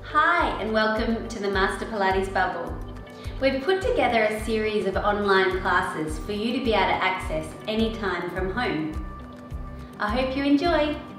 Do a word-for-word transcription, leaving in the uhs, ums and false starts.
Hi and welcome to the Master Pilates Bubble. We've put together a series of online classes for you to be able to access anytime from home. I hope you enjoy.